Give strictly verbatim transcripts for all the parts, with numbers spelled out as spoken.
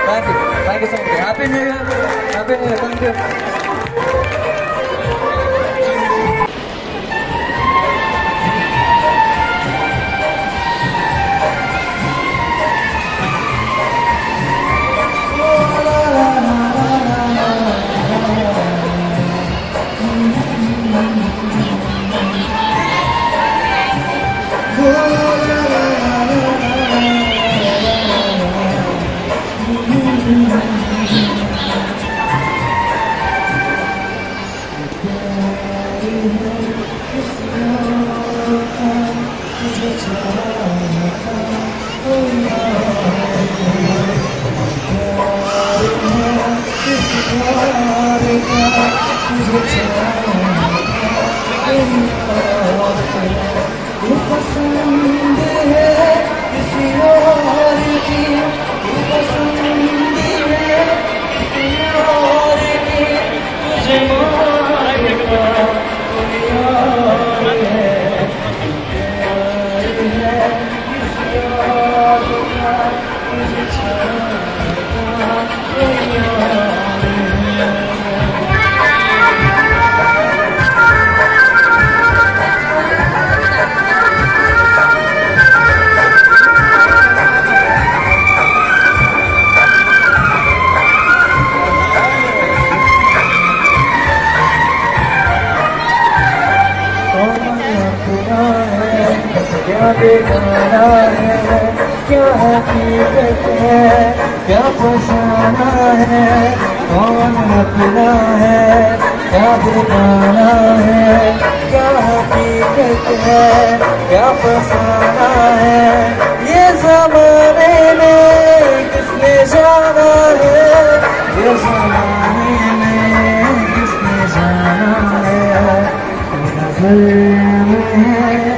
Thank you. Thank you so much. Happy New Year. Happy New Year. Thank you. क्या बेगाना है, क्या हकीकत है, क्या फसाना है, कौन अपना है, क्या बेगाना है, क्या हकीकत है, क्या फसाना है, ये ज़माने में किसने जाना है, ये ज़माने में किसने जाना है, नज़र में है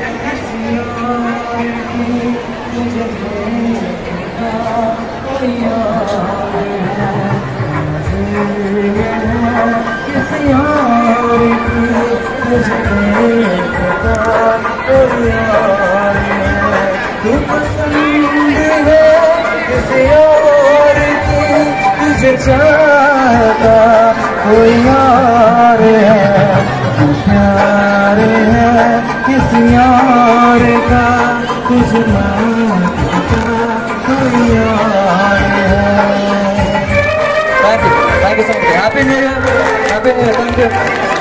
किसी और की मुझे पता, कोई और है तू पसंद है, किसी और की तुझे चाहता कोई और है, तू प्यार है किसी और का तुझे मांगता कोई और है। Thank you. Thank you so much. Happy New Year. Happy New Year. Thank you.